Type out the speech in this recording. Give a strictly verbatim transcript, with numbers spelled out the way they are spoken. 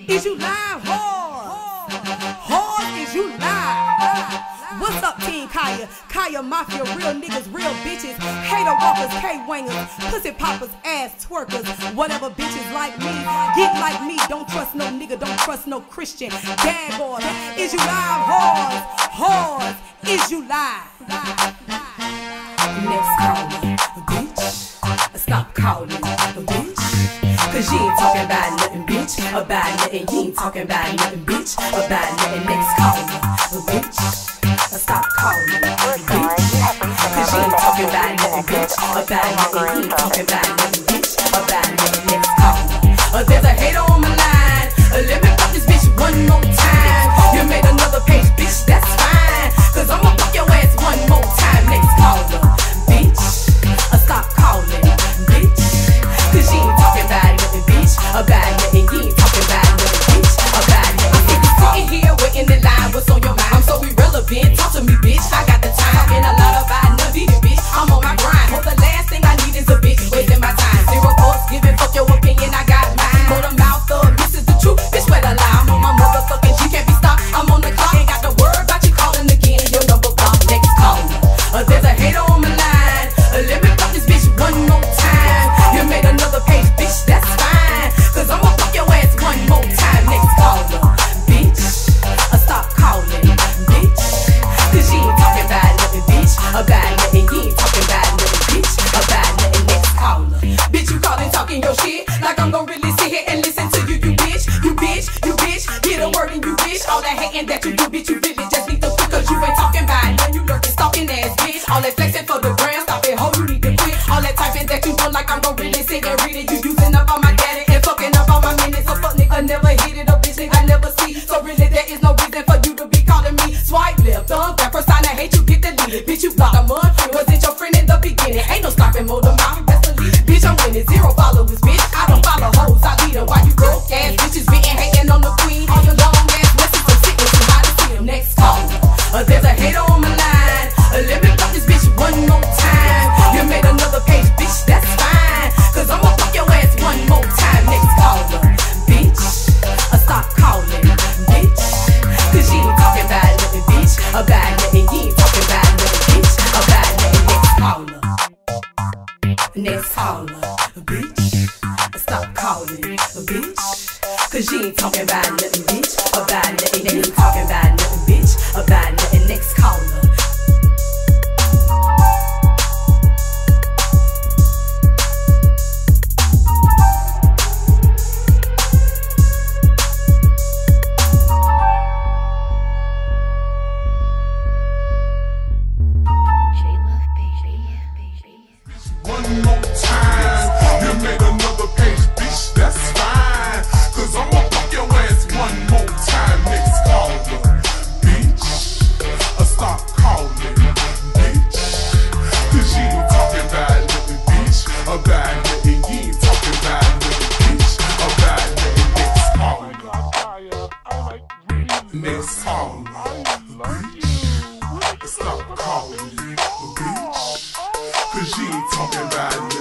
Is you live hard? Hard is you live? What's up, Team Khia? Khia Mafia, real niggas, real bitches, hater walkers, K-wangers, pussy poppers, ass twerkers, whatever bitches like me, get like me, don't trust no nigga, don't trust no Christian. Gag Order. Is you live hard? Hard is you live? Next caller, bitch. Stop calling, bitch. Cause you ain't talking about nothing, bitch. About nothing, you ain't talking about nothing, bitch. About nothing, next caller, bitch. Stop calling, bitch. Cause you ain't talking about nothing, bitch. About nothing, you ain't talking about nothing, bitch. About nothing, next caller. There's a hater on my line. Let me fuck this bitch one more time. You made another page, bitch, that's fine. Cause I'ma fuck your ass one more time, next caller, bitch. Stop calling, bitch. Cause you ain't talking about nothing, bitch. About nothing, you ain't talking about nothing, bitch. About nothing. Sitting here waiting in line, what's on your mind? I'm so irrelevant, talk to me, bitch. I got the time, talking a lot about nothing, bitch. I'm on my grind, hope the last thing I need is a bitch wasting my time. Zero thoughts, giving fuck your opinion, I got mine. Hold them mouth up, this is the truth, bitch, where the lie. I'm on my motherfucking G, can't be stopped. I'm on the clock, ain't got the word about you calling again. Your number block, next caller. Uh, there's a hater on my line. Uh, let me fuck this bitch one more time. You made another page, bitch, that's fine. Cause I'ma fuck your ass one more time, next caller, bitch. Uh, stop calling, bitch. Cause you ain't talking about nothing, bitch. About nothing, you ain't talking about nothing, bitch. About nothing, next caller. Bitch, you calling, talking your shit like I'm gon' really sit here and listen to you, you bitch. You bitch, you bitch, get a word and you bitch. All that hating that you do, bitch, you really just need to quit. Cause you ain't talking about it, you lurking, stalking ass bitch. All that flexing for the gram, stop it, ho, you need to quit. All that typing that you do like I'm gon' really sit and read it. You using up all my data and fucking up all my minutes. A fuck nigga never hit it, a bitch nigga never see. So really there is no reason for you to be calling me. Swipe left, thumb back, first time I hate you, get deleted. Bitch, you blocked, I'm unfriend. Wasn't your friend in the beginning? Ain't no stopping, mode them out, best believe. Bitch, I'm winning, zero followers, bitch. I don't follow hoes, I lead them. Why you broke ass bitches beating, hating on the queen? All your long ass messages, I'm sitting, somebody see them. Next caller. Uh, there's a hater on my line. Uh, let me fuck this bitch one more time. You made another page, bitch, that's fine. Cause I'ma fuck your ass one more time, next caller, bitch. Uh, stop calling, bitch. Cause you ain't talking about nothing, bitch. About nothing, you ain't talking about nothing, bitch. About nothing, next caller. Next caller, bitch. Stop calling, bitch. Cause you ain't talking about nothing, bitch. About nothing, you ain't talking about nothing, bitch. About nothing, next caller. One more time, you made another page, bitch, that's fine. Cause I'ma fuck your ass one more time, next caller, bitch. Uh, stop calling, bitch. Cause you ain't talking about nothing, bitch. About nothing, you ain't talking about nothing, bitch. About nothing, next caller. Next caller, bitch. Stop calling, bitch. Cause you ain't talking about